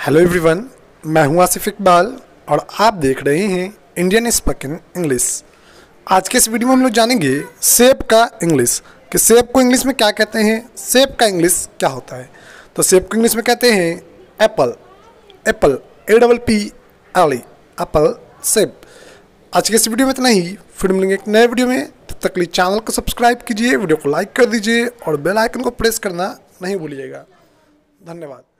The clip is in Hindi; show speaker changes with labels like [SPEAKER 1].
[SPEAKER 1] हेलो एवरीवन, मैं हूं आसिफ इकबाल और आप देख रहे हैं इंडियन स्पोकन इंग्लिश। आज के इस वीडियो में हम लोग जानेंगे सेब का इंग्लिश कि सेब को इंग्लिश में क्या कहते हैं, सेब का इंग्लिश क्या होता है। तो सेब को इंग्लिश में कहते हैं एप्पल, एप्पल APPLE, एप्पल, सेब। आज के इस वीडियो में इतना ही, फिर मिलेंगे एक नए वीडियो में। तब तक के लिए चैनल को सब्सक्राइब कीजिए, वीडियो को लाइक कर दीजिए और बेल आइकन को प्रेस करना नहीं भूलिएगा। धन्यवाद।